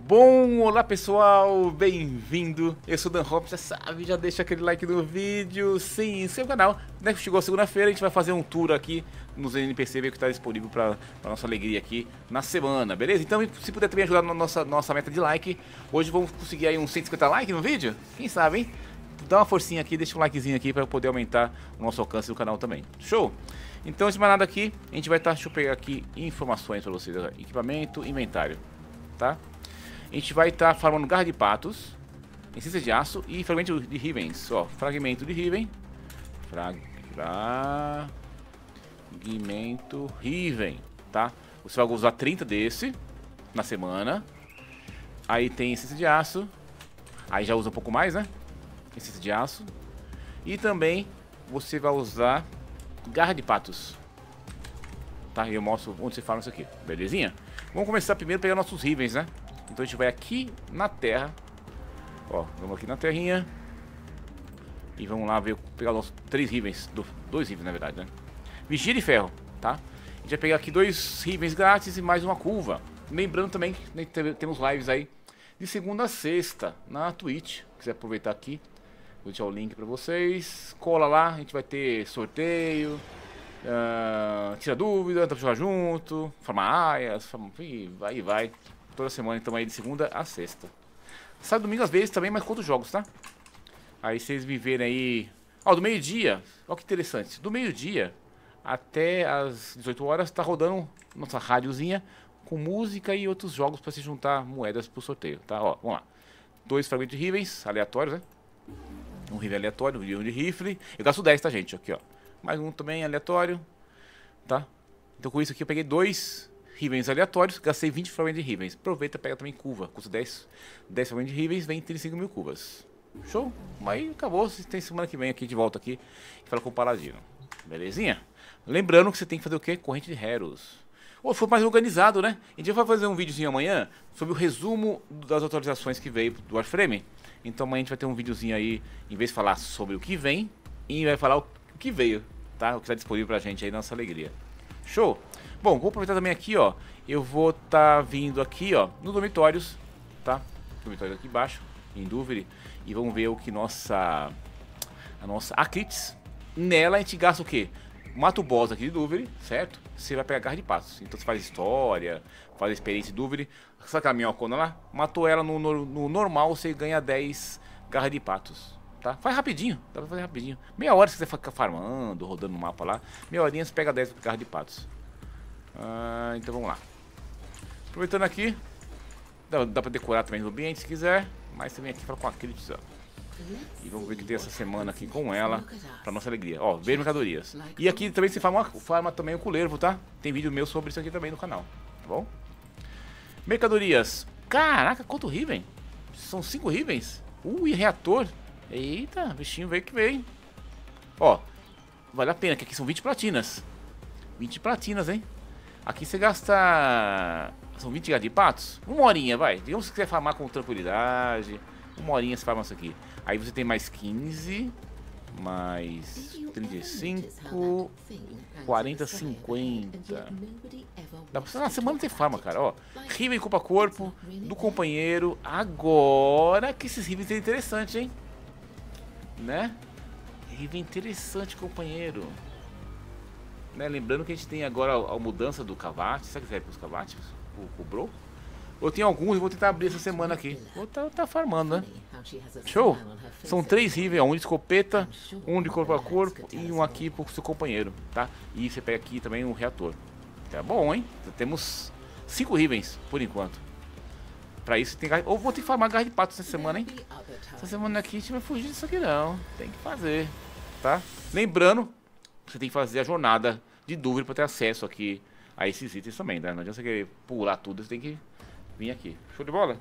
Bom, olá pessoal, bem-vindo, eu sou o Dan Hoppe, já sabe, já deixa aquele like no vídeo, se inscreva no canal, né? Chegou segunda-feira, a gente vai fazer um tour aqui nos NPC, ver o que está disponível para nossa alegria aqui na semana, beleza? Então, se puder também ajudar na nossa meta de like, hoje vamos conseguir aí uns 150 likes no vídeo, quem sabe, hein? Dá uma forcinha aqui, deixa um likezinho aqui para poder aumentar o nosso alcance do canal também, show? Então, antes de mais nada aqui, a gente vai estar, deixa eu pegar aqui informações para vocês, equipamento, inventário, tá? A gente vai estar farmando garra de patos, essência de aço e fragmento de Rivens. Ó, fragmento de Riven. Fragmento Riven, tá? Você vai usar 30 desse na semana. Aí tem essência de aço. Aí já usa um pouco mais, né? Essência de aço. E também você vai usar garra de patos. Tá? E eu mostro onde você farma isso aqui. Belezinha? Vamos começar primeiro a pegar nossos Rivens, né? Então a gente vai aqui na terra. Ó, vamos aqui na terrinha. E vamos lá ver, pegar os 3 Rivens, 2 Rivens na verdade, né? Vigia de ferro, tá? A gente vai pegar aqui 2 Rivens grátis e mais uma curva. Lembrando também que temos lives aí de segunda a sexta na Twitch. Se quiser aproveitar aqui, vou deixar o link pra vocês. Cola lá, a gente vai ter sorteio, tira dúvida, dá pra jogar junto, farmar aias, aí vai. Toda semana, então, aí de segunda a sexta. Sai domingo às vezes também, mas quantos jogos, tá? Aí vocês me verem aí... Ó, do meio-dia, ó que interessante. Do meio-dia até as 18 horas tá rodando nossa rádiozinha com música e outros jogos pra se juntar moedas pro sorteio, tá? Ó, vamos lá. 2 fragmentos de Rivens, aleatórios, né? Um Riven aleatório, um de rifle. Eu gasto 10, tá, gente? Aqui, ó. Mais um também aleatório, tá? Então com isso aqui eu peguei 2... Rivens aleatórios, gastei 20 fragmentos de Rivens. Aproveita, pega também curva. Custa 10 fragmentos de Rivens, vem 35 mil curvas. Show? Aí acabou. Tem semana que vem aqui de volta aqui e fala com o Paladino. Belezinha? Lembrando que você tem que fazer o quê? Corrente de Heros. Ou foi mais organizado, né? A gente vai fazer um videozinho amanhã sobre o resumo das atualizações que veio do Warframe. Então amanhã a gente vai ter um videozinho aí, em vez de falar sobre o que vem, e vai falar o que veio, tá? O que está disponível pra gente aí na nossa alegria. Show? Bom, vou aproveitar também aqui, ó. Eu vou estar vindo aqui, ó, no dormitórios, tá? Dormitórios aqui embaixo, em Duvere. E vamos ver o que a nossa Eclipse. Nela a gente gasta o quê? Mata o boss aqui de Duvere, certo? Você vai pegar garra de patos. Então você faz história, faz experiência de Duvere. Sabe aquela minhocona lá? Matou ela no normal, você ganha 10 garra de patos. Tá? Faz rapidinho, dá pra fazer rapidinho. Meia hora se você ficar farmando, rodando no mapa lá. Meia horinha você pega 10 garra de patos. Então vamos lá. Aproveitando aqui, dá pra decorar também no ambiente se quiser. Mas também aqui fala com a Eclipse, ó. E vamos ver o que tem essa semana aqui com ela, pra nossa alegria. Ó, ver mercadorias. E aqui também se farma também o Culervo, tá? Tem vídeo meu sobre isso aqui também no canal, tá bom? Mercadorias. Caraca, quanto Riven? São 5 Rivens? E reator. Eita, bichinho veio que veio. Ó, vale a pena, que aqui são 20 platinas. 20 platinas, hein? Aqui você gasta... São 20 garra de patos? Uma horinha, vai. Digamos que você quiser farmar com tranquilidade. Uma horinha você farma isso aqui. Aí você tem mais 15. Mais 35. 40, 50. Dá pra... Na semana você farma, cara. Ó, Riven culpa corpo. Do companheiro. Agora que esses Rivens é interessante, hein? Né? Riven interessante, companheiro. Né? Lembrando que a gente tem agora a mudança do Cavate. Será que serve para os Cavates? O Bro? Eu tenho alguns e vou tentar abrir essa semana aqui. Vou tá farmando, né? Show! São 3 Riven, um de escopeta, um de corpo a corpo e um aqui pro seu companheiro, tá? E você pega aqui também um reator. Tá bom, hein? Já temos 5 Rivens por enquanto. Pra isso tem garra... Ou vou ter que farmar garra de pato essa semana, hein? Essa semana aqui a gente vai fugir disso aqui não. Tem que fazer, tá? Lembrando, você tem que fazer a jornada de Duvere para ter acesso aqui a esses itens também, né? Não adianta você querer pular tudo, você tem que vir aqui. Show de bola?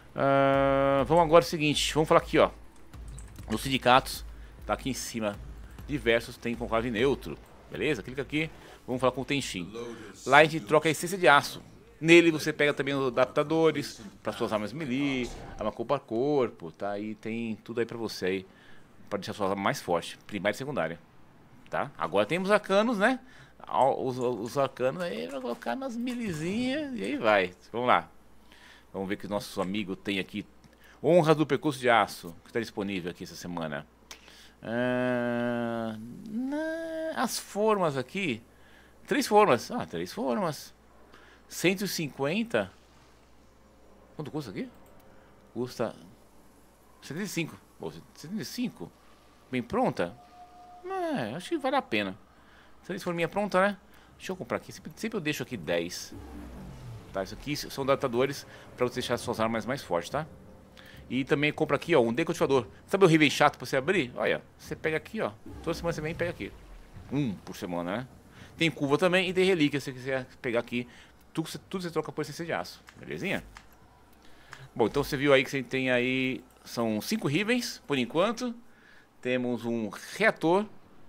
Vamos agora o seguinte, vamos falar aqui, ó. Nos sindicatos, tá aqui em cima, diversos tem conclave neutro, beleza? Clica aqui, vamos falar com o Tenshin. Lá a gente troca a essência de aço. Nele você pega também os adaptadores para suas armas melee, arma corpo a corpo, tá? E tem tudo aí pra você aí, pra deixar suas armas mais fortes, primária e secundária. Tá? Agora temos arcanos, né? Os arcanos aí vai colocar nas milizinhas e aí vai. Vamos lá. Vamos ver o que o nosso amigo tem aqui. Honras do Percurso de Aço, que está disponível aqui essa semana. As formas aqui. 3 formas. 3 formas. 150. Quanto custa aqui? Custa 75. 75? Bem pronta? Acho que vale a pena. Se eles forminha pronta, né? Deixa eu comprar aqui. Sempre eu deixo aqui 10. Tá, isso aqui são adaptadores para você deixar suas armas mais fortes, tá? E também compra aqui, ó, um decultivador. Sabe o river chato pra você abrir? Olha, você pega aqui, ó. Toda semana você vem e pega aqui. Por semana, né? Tem curva também e tem relíquia, se você quiser pegar aqui. Tudo você troca por essência de aço. Belezinha? Bom, então você viu aí que você tem aí... São 5 rivens, por enquanto. Temos um reator.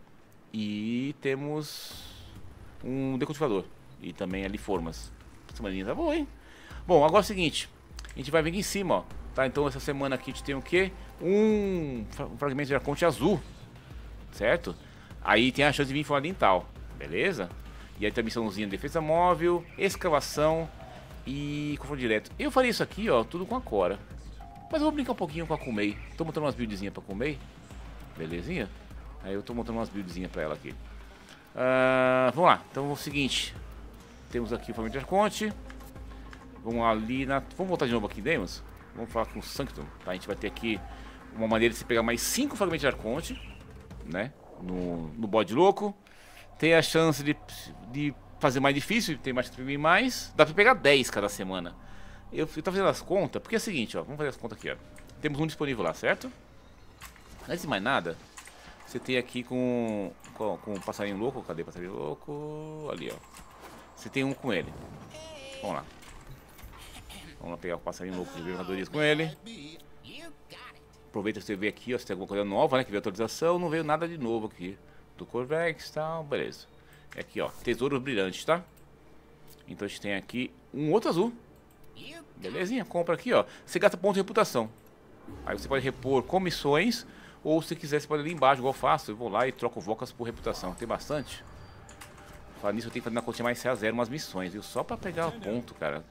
E temos um decultivador. E também ali formas. Semaninha tá bom, hein? Bom, agora é o seguinte. A gente vai vir aqui em cima, ó. Tá, então essa semana aqui a gente tem o quê? Um fragmento de arconte azul. Certo? Aí tem a chance de vir em forma dental. Beleza? E aí tem a missãozinha de defesa móvel, escavação e confronto direto. Eu faria isso aqui, ó, tudo com a Cora. Mas eu vou brincar um pouquinho com a Kumei. Tô montando umas buildzinhas pra Kumei. Belezinha? Aí eu tô montando umas buildzinhas pra ela aqui. Vamos lá. Então é o seguinte. Temos aqui o fragmento de arconte. Vamos ali na... Vamos voltar de novo aqui, Demos? Vamos falar com o Sanctum. Tá? A gente vai ter aqui uma maneira de se pegar mais 5 fragmentos de arconte, né? No bode louco. Tem a chance de fazer mais difícil, tem mais que imprimir mais. Dá pra pegar 10 cada semana. Eu tava fazendo as contas, porque é o seguinte, ó. Vamos fazer as contas aqui, ó. Temos um disponível lá, certo? Antes de mais nada, você tem aqui com o passarinho louco. Cadê o passarinho louco? Ali, ó. Você tem um com ele. Vamos lá. Vamos lá pegar o passarinho louco de mercadorias com ele. Aproveita que você vê aqui, ó, se tem alguma coisa nova, né? Que veio atualização, não veio nada de novo aqui. Do Corvex e tal, beleza. Aqui, ó, tesouros brilhantes, tá? Então a gente tem aqui um outro azul. Belezinha, compra aqui, ó. Você gasta ponto de reputação. Aí você pode repor comissões. Ou se quiser, você pode ali embaixo, igual eu faço. Eu vou lá e troco vocas por reputação. Tem bastante. Falando nisso, eu tenho que fazer na continha mais C0 umas missões, viu? Só pra pegar o ponto, cara.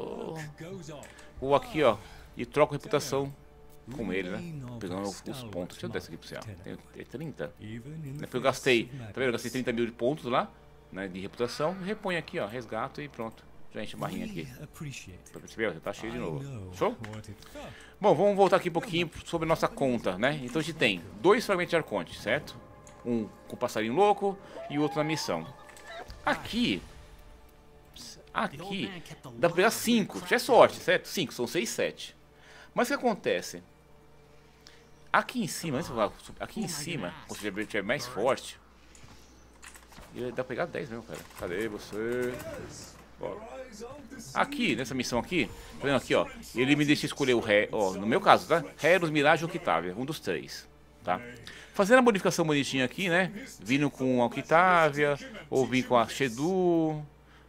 Vou aqui, ó, e troco reputação com ele, né? Pegando os pontos. Deixa eu dar isso aqui pra você, ó. Tem 30. Porque eu gastei, tá vendo? Eu gastei 30 mil de pontos lá, né? De reputação. Reponho aqui, ó, resgato e pronto. Já enche a barrinha aqui. Percebeu? Já tá cheio de novo. Show? Bom, vamos voltar aqui um pouquinho sobre a nossa conta, né? Então a gente tem 2 fragmentos de arconte, certo? Um com o passarinho louco e o outro na missão. Aqui dá pra pegar 5, já é sorte, certo? 5, são 6, 7. Mas o que acontece? Aqui em cima, aqui em cima, quando você tiver mais forte, dá pra pegar 10 mesmo, cara. Cadê você? Bora. Aqui, nessa missão aqui, tá vendo aqui, ó? Ele me deixa escolher o ré, ó, no meu caso, tá? Heros, Mirage ou Octavia, um dos 3, tá? Fazendo a modificação bonitinha aqui, né? Vindo com a Octavia, ou vir com a Shedu,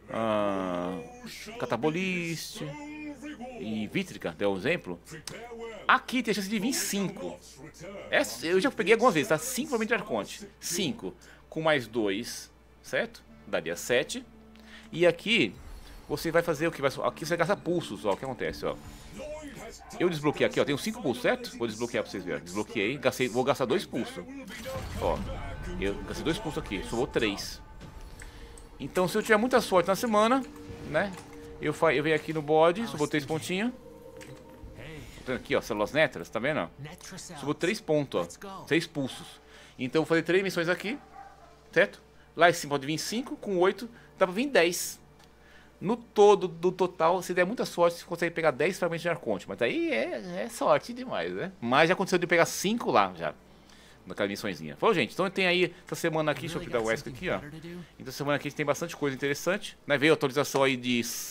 Catabolist e Vítrica, deu um exemplo. Aqui tem a chance de vir 5. Eu já peguei algumas vezes, tá? 5 fragmentos de arconte. 5 com mais 2, certo? Daria 7. E aqui você vai fazer o que? Aqui você gasta pulsos, ó. O que acontece, ó? Eu desbloqueei aqui, ó. Tenho 5 pulsos, certo? Vou desbloquear pra vocês verem. Desbloqueei, vou gastar 2 pulsos. Ó, eu gastei 2 pulsos aqui, sobrou 3. Então, se eu tiver muita sorte na semana, né? Eu venho aqui no bode, sobrou 3 pontinhos. Aqui, ó, células nétras, tá vendo? Sobrou 3 pontos, ó. 3 pulsos. Então, eu vou fazer 3 missões aqui, certo? Lá em cima pode vir 5, com 8, dá pra vir 10. No todo, do total, se der muita sorte, você consegue pegar 10 fragmentos de arconte. Mas aí é sorte demais, né? Mas já aconteceu de pegar 5 lá, já. Naquela missõezinha. Falou, gente, então tem aí, essa semana aqui, deixa eu dar o ESC aqui, ó. Então, semana aqui a gente tem bastante coisa interessante, né? Veio a atualização aí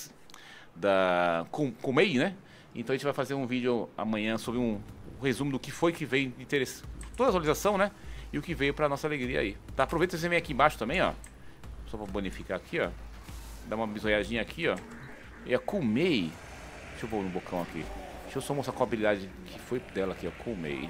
com MEI, né? Então a gente vai fazer um vídeo amanhã sobre um resumo do que foi que veio de interesse. Toda a atualização, né? E o que veio pra nossa alegria aí. Tá? Aproveita e você vem aqui embaixo também, ó. Só pra bonificar aqui, ó. Dá uma bisoiadinha aqui, ó. E a Kumei. Deixa eu pôr no bocão aqui. Deixa eu só mostrar qual a habilidade que foi dela aqui, ó. Kumei.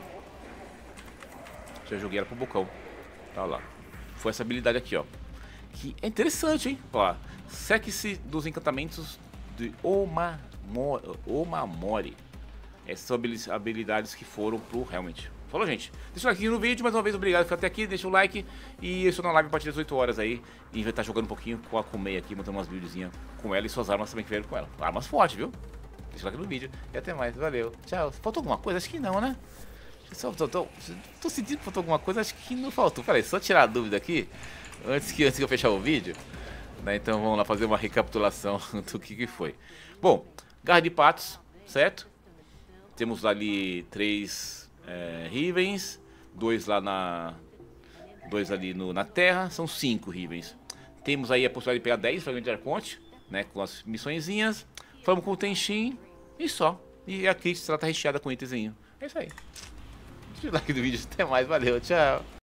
Já joguei ela pro bocão. Tá lá. Foi essa habilidade aqui, ó. Que é interessante, hein? Ó. Seque-se dos encantamentos de Omamori. Essas são habilidades que foram pro Helmet. Falou, gente? Deixa o like no vídeo, mais uma vez, obrigado por ficar até aqui, deixa o like. E eu estou na live a partir das 8 horas aí. E vai estar jogando um pouquinho com a Kumei aqui, montando umas buildzinhas com ela e suas armas também que vieram com ela. Armas fortes, viu? Deixa o like no vídeo. E até mais, valeu. Tchau. Faltou alguma coisa? Acho que não, né? Tô sentindo que faltou alguma coisa, acho que não faltou. Peraí, só tirar a dúvida aqui, antes que eu fechar o vídeo. Né? Então vamos lá fazer uma recapitulação do que foi. Bom, garra de patos, certo? Temos ali 3 Rivens, 2 lá dois ali na terra, são 5 Rivens. Temos aí a possibilidade de pegar 10 fragmentos de Arconte, né, com as missõezinhas. Vamos com o Tenshin e só. E a Crit ela tá recheada com itenzinho. É isso aí. Deixa o like do vídeo, até mais, valeu, tchau.